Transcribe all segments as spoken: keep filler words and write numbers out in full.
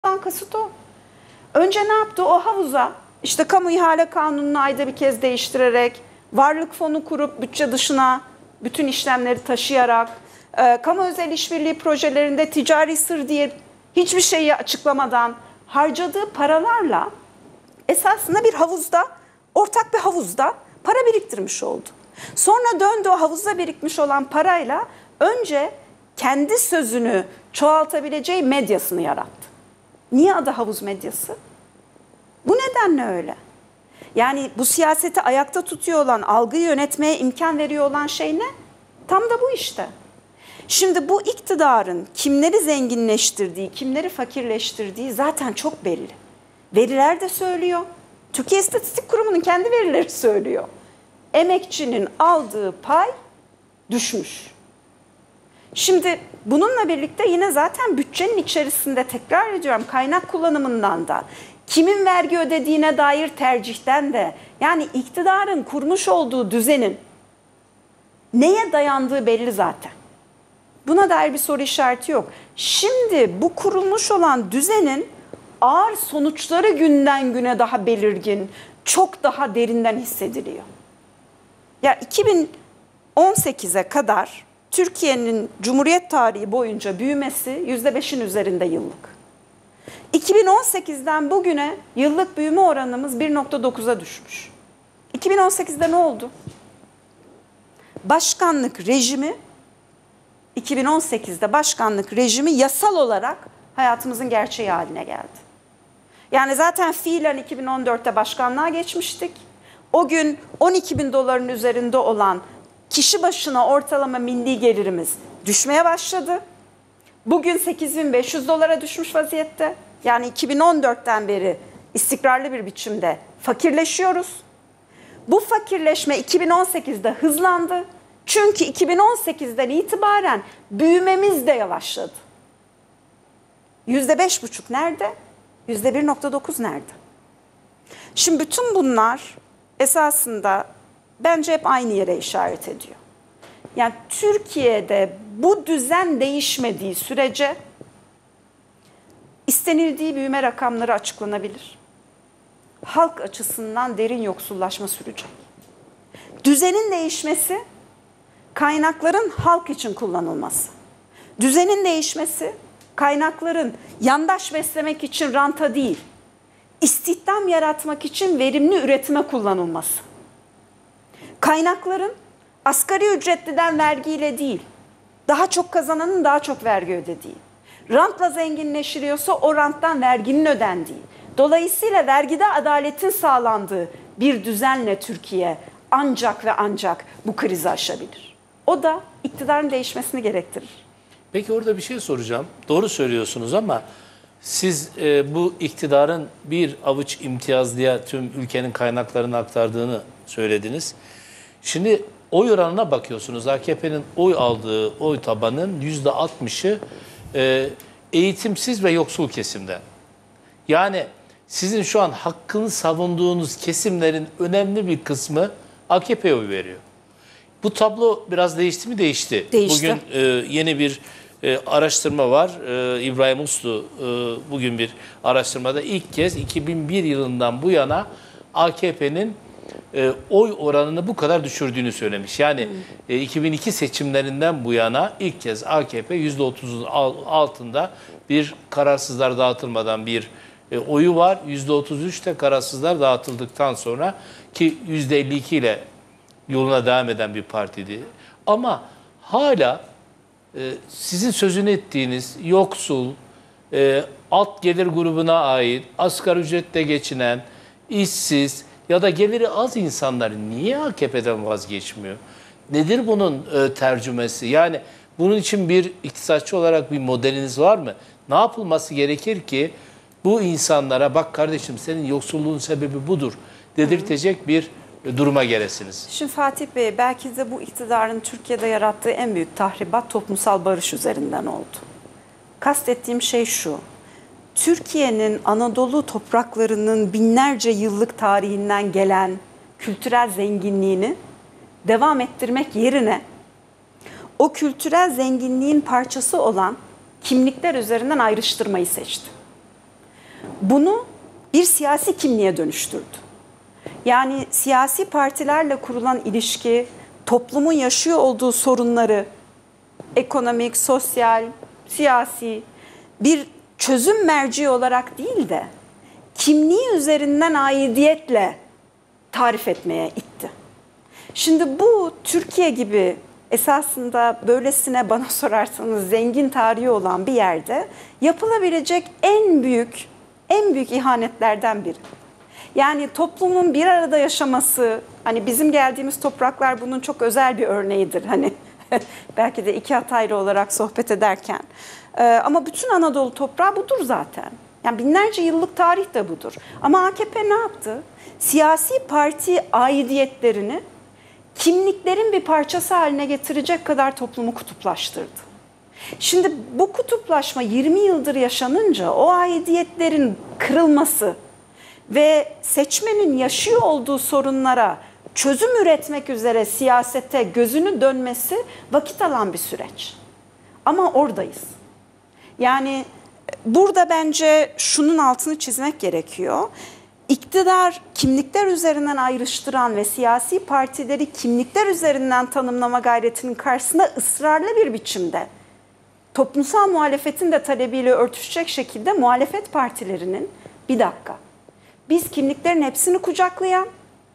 kasıt o. Önce ne yaptı? O havuza işte kamu ihale kanununu ayda bir kez değiştirerek, varlık fonu kurup bütçe dışına bütün işlemleri taşıyarak, e, kamu özel işbirliği projelerinde ticari sır diye hiçbir şeyi açıklamadan harcadığı paralarla esasında bir havuzda, ortak bir havuzda para biriktirmiş oldu. Sonra döndü o havuzda birikmiş olan parayla önce kendi sözünü çoğaltabileceği medyasını yarattı. Niye adı havuz medyası? Bu nedenle öyle. Yani bu siyaseti ayakta tutuyor olan, algıyı yönetmeye imkan veriyor olan şey ne? Tam da bu işte. Şimdi bu iktidarın kimleri zenginleştirdiği, kimleri fakirleştirdiği zaten çok belli. Veriler de söylüyor. Türkiye İstatistik Kurumu'nun kendi verileri söylüyor. Emekçinin aldığı pay düşmüş. Şimdi bununla birlikte yine zaten bütçenin içerisinde, tekrar ediyorum, kaynak kullanımından da, kimin vergi ödediğine dair tercihten de, yani iktidarın kurmuş olduğu düzenin neye dayandığı belli zaten. Buna dair bir soru işareti yok. Şimdi bu kurulmuş olan düzenin ağır sonuçları günden güne daha belirgin, çok daha derinden hissediliyor. Ya iki bin on sekize kadar Türkiye'nin Cumhuriyet tarihi boyunca büyümesi yüzde beşin üzerinde yıllık. iki bin on sekizden bugüne yıllık büyüme oranımız bir nokta dokuza düşmüş. iki bin on sekizde ne oldu? Başkanlık rejimi, iki bin on sekizde başkanlık rejimi yasal olarak hayatımızın gerçeği haline geldi. Yani zaten fiilen iki bin on dörtte başkanlığa geçmiştik. O gün on iki bin doların üzerinde olan kişi başına ortalama milli gelirimiz düşmeye başladı. Bugün sekiz bin beş yüz dolara düşmüş vaziyette. Yani iki bin on dörtten beri istikrarlı bir biçimde fakirleşiyoruz. Bu fakirleşme iki bin on sekizde hızlandı. Çünkü iki bin on sekizden itibaren büyümemiz de yavaşladı. yüzde beş buçuk nerede? yüzde bir nokta dokuz nerede? Şimdi bütün bunlar esasında bence hep aynı yere işaret ediyor. Yani Türkiye'de bu düzen değişmediği sürece istenildiği büyüme rakamları açıklanabilir. Halk açısından derin yoksullaşma sürecek. Düzenin değişmesi, kaynakların halk için kullanılması. Düzenin değişmesi, kaynakların yandaş beslemek için ranta değil, istihdam yaratmak için verimli üretime kullanılması. Kaynakların asgari ücretliden vergiyle değil, daha çok kazananın daha çok vergi ödediği, rantla zenginleşiliyorsa o ranttan verginin ödendiği, dolayısıyla vergide adaletin sağlandığı bir düzenle Türkiye ancak ve ancak bu krizi aşabilir. O da iktidarın değişmesini gerektirir. Peki orada bir şey soracağım. Doğru söylüyorsunuz ama siz e, bu iktidarın bir avuç imtiyazlıya tüm ülkenin kaynaklarını aktardığını söylediniz. Şimdi oy oranına bakıyorsunuz. A K P'nin oy aldığı oy tabanının yüzde altmışı e, eğitimsiz ve yoksul kesimden. Yani sizin şu an hakkını savunduğunuz kesimlerin önemli bir kısmı A K P'ye oy veriyor. Bu tablo biraz değişti mi? Değişti. Değişti. Bugün e, yeni bir e, araştırma var. E, İbrahim Uslu e, bugün bir araştırmada ilk kez iki bin bir yılından bu yana A K P'nin e, oy oranını bu kadar düşürdüğünü söylemiş. Yani e, iki bin iki seçimlerinden bu yana ilk kez A K P yüzde otuzun altında bir kararsızlar dağıtılmadan bir e, oyu var. yüzde otuz üçte kararsızlar dağıtıldıktan sonra ki yüzde elli iki ile yoluna devam eden bir partiydi. Ama hala e, sizin sözünü ettiğiniz yoksul, e, alt gelir grubuna ait, asgari ücretle geçinen, işsiz ya da geliri az insanlar niye A K P'den vazgeçmiyor? Nedir bunun e, tercümesi? Yani bunun için bir iktisatçı olarak bir modeliniz var mı? Ne yapılması gerekir ki bu insanlara bak kardeşim senin yoksulluğun sebebi budur dedirtecek bir duruma gelesiniz? Şimdi Fatih Bey, belki de bu iktidarın Türkiye'de yarattığı en büyük tahribat toplumsal barış üzerinden oldu. Kastettiğim şey şu: Türkiye'nin Anadolu topraklarının binlerce yıllık tarihinden gelen kültürel zenginliğini devam ettirmek yerine o kültürel zenginliğin parçası olan kimlikler üzerinden ayrıştırmayı seçti. bunu bir siyasi kimliğe dönüştürdü. Yani siyasi partilerle kurulan ilişki, toplumun yaşıyor olduğu sorunları, ekonomik, sosyal, siyasi bir çözüm merci olarak değil de kimliği üzerinden aidiyetle tarif etmeye itti. Şimdi bu Türkiye gibi esasında böylesine bana sorarsanız zengin tarihi olan bir yerde yapılabilecek en büyük, en büyük ihanetlerden biri. Yani toplumun bir arada yaşaması, hani bizim geldiğimiz topraklar bunun çok özel bir örneğidir. Hani belki de iki Hataylı olarak sohbet ederken. Ee, ama bütün Anadolu toprağı budur zaten. Yani binlerce yıllık tarih de budur. Ama A K P ne yaptı? Siyasi parti aidiyetlerini kimliklerin bir parçası haline getirecek kadar toplumu kutuplaştırdı. Şimdi bu kutuplaşma yirmi yıldır yaşanınca o aidiyetlerin kırılması ve seçmenin yaşıyor olduğu sorunlara çözüm üretmek üzere siyasete gözünü dönmesi vakit alan bir süreç. Ama oradayız. Yani burada bence şunun altını çizmek gerekiyor. İktidar kimlikler üzerinden ayrıştıran ve siyasi partileri kimlikler üzerinden tanımlama gayretinin karşısında ısrarlı bir biçimde toplumsal muhalefetin de talebiyle örtüşecek şekilde muhalefet partilerinin bir dakika biz kimliklerin hepsini kucaklayan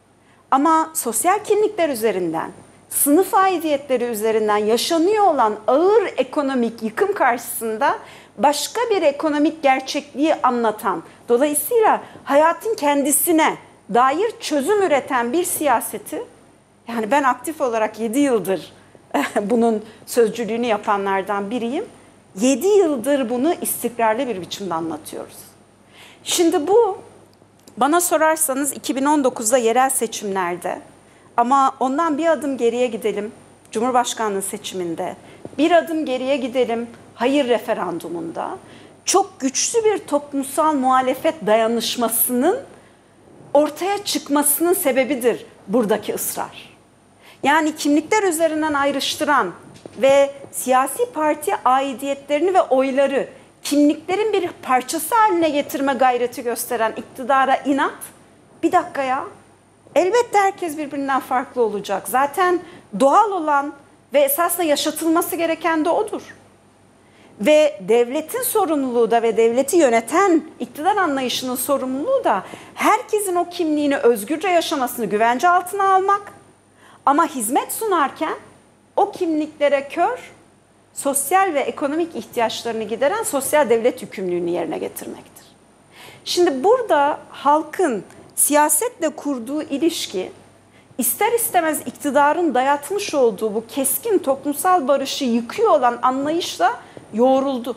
ama sosyal kimlikler üzerinden, sınıf aidiyetleri üzerinden yaşanıyor olan ağır ekonomik yıkım karşısında başka bir ekonomik gerçekliği anlatan, dolayısıyla hayatın kendisine dair çözüm üreten bir siyaseti, yani ben aktif olarak yedi yıldır bunun sözcülüğünü yapanlardan biriyim. yedi yıldır bunu istikrarlı bir biçimde anlatıyoruz. Şimdi bu bana sorarsanız iki bin on dokuzda yerel seçimlerde ama ondan bir adım geriye gidelim Cumhurbaşkanlığı seçiminde, bir adım geriye gidelim hayır referandumunda çok güçlü bir toplumsal muhalefet dayanışmasının ortaya çıkmasının sebebidir buradaki ısrar. Yani kimlikler üzerinden ayrıştıran ve siyasi parti aidiyetlerini ve oyları kimliklerin bir parçası haline getirme gayreti gösteren iktidara inat, bir dakika ya, elbette herkes birbirinden farklı olacak. Zaten doğal olan ve esasında yaşatılması gereken de odur. Ve devletin sorumluluğu da ve devleti yöneten iktidar anlayışının sorumluluğu da herkesin o kimliğini özgürce yaşamasını güvence altına almak ama hizmet sunarken o kimliklere kör, sosyal ve ekonomik ihtiyaçlarını gideren sosyal devlet yükümlülüğünü yerine getirmektir. Şimdi burada halkın siyasetle kurduğu ilişki ister istemez iktidarın dayatmış olduğu bu keskin toplumsal barışı yıkıyor olan anlayışla yoğruldu.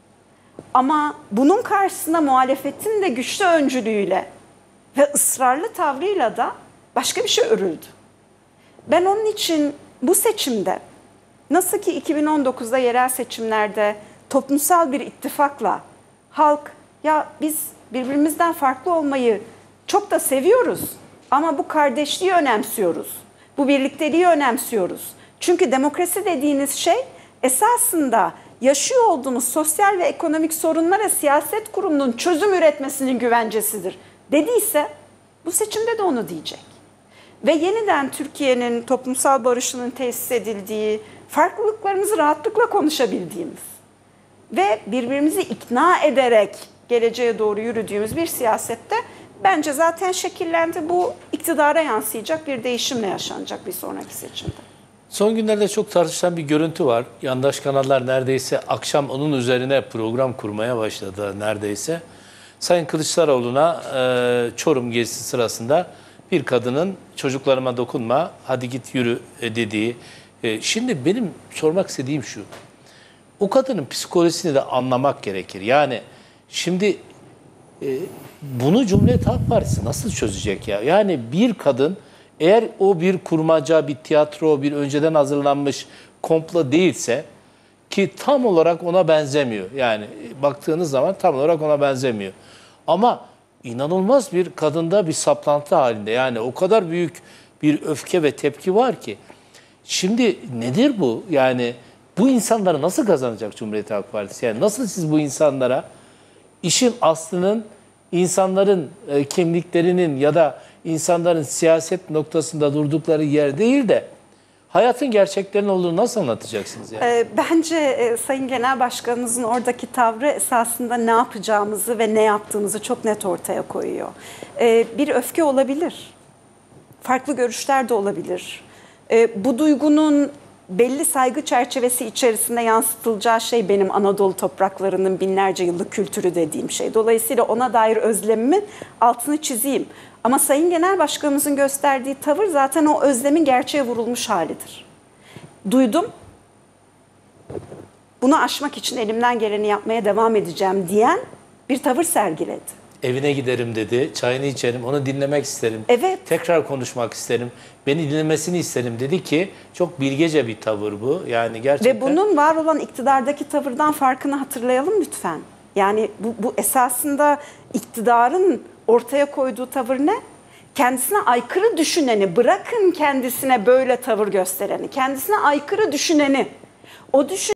Ama bunun karşısında muhalefetin de güçlü öncülüğüyle ve ısrarlı tavrıyla da başka bir şey örüldü. Ben onun için bu seçimde nasıl ki iki bin on dokuzda yerel seçimlerde toplumsal bir ittifakla halk ya biz birbirimizden farklı olmayı çok da seviyoruz ama bu kardeşliği önemsiyoruz, bu birlikteliği önemsiyoruz. Çünkü demokrasi dediğiniz şey esasında yaşıyor olduğumuz sosyal ve ekonomik sorunlara siyaset kurumunun çözüm üretmesinin güvencesidir dediyse bu seçimde de onu diyecek. Ve yeniden Türkiye'nin toplumsal barışının tesis edildiği, farklılıklarımızı rahatlıkla konuşabildiğimiz ve birbirimizi ikna ederek geleceğe doğru yürüdüğümüz bir siyasette bence zaten şekillendi. Bu iktidara yansıyacak bir değişimle yaşanacak bir sonraki seçimde. Son günlerde çok tartışılan bir görüntü var. Yandaş kanallar neredeyse akşam onun üzerine program kurmaya başladı neredeyse. Sayın Kılıçdaroğlu'na e, Çorum gezisi sırasında bir kadının çocuklarıma dokunma, hadi git yürü dediği. E, şimdi benim sormak istediğim şu. O kadının psikolojisini de anlamak gerekir. Yani şimdi e, bunu Cumhuriyet Halk Partisi nasıl çözecek ya? Yani bir kadın eğer o bir kurmaca, bir tiyatro, bir önceden hazırlanmış komplo değilse ki tam olarak ona benzemiyor. Yani baktığınız zaman tam olarak ona benzemiyor. Ama inanılmaz bir kadında bir saplantı halinde. Yani o kadar büyük bir öfke ve tepki var ki. Şimdi nedir bu? Yani bu insanları nasıl kazanacak Cumhuriyet Halk Partisi? Yani nasıl siz bu insanlara işin aslının insanların e, kimliklerinin ya da insanların siyaset noktasında durdukları yer değil de hayatın gerçeklerinin olduğunu nasıl anlatacaksınız yani? E, bence e, Sayın Genel Başkanımızın oradaki tavrı esasında ne yapacağımızı ve ne yaptığımızı çok net ortaya koyuyor. E, bir öfke olabilir. Farklı görüşler de olabilir. E, bu duygunun belli saygı çerçevesi içerisinde yansıtılacağı şey benim Anadolu topraklarının binlerce yıllık kültürü dediğim şey. Dolayısıyla ona dair özlemimin altını çizeyim. Ama Sayın Genel Başkanımızın gösterdiği tavır zaten o özlemin gerçeğe vurulmuş halidir. Duydum, bunu aşmak için elimden geleni yapmaya devam edeceğim diyen bir tavır sergiledi. Evine giderim dedi, çayını içerim, onu dinlemek isterim. Evet. Tekrar konuşmak isterim, beni dinlemesini isterim dedi ki çok bilgece bir tavır bu. Yani gerçekten. Ve bunun var olan iktidardaki tavırdan farkını hatırlayalım lütfen. Yani bu, bu esasında iktidarın ortaya koyduğu tavır ne? Kendisine aykırı düşüneni, bırakın kendisine böyle tavır göstereni, kendisine aykırı düşüneni, o düşün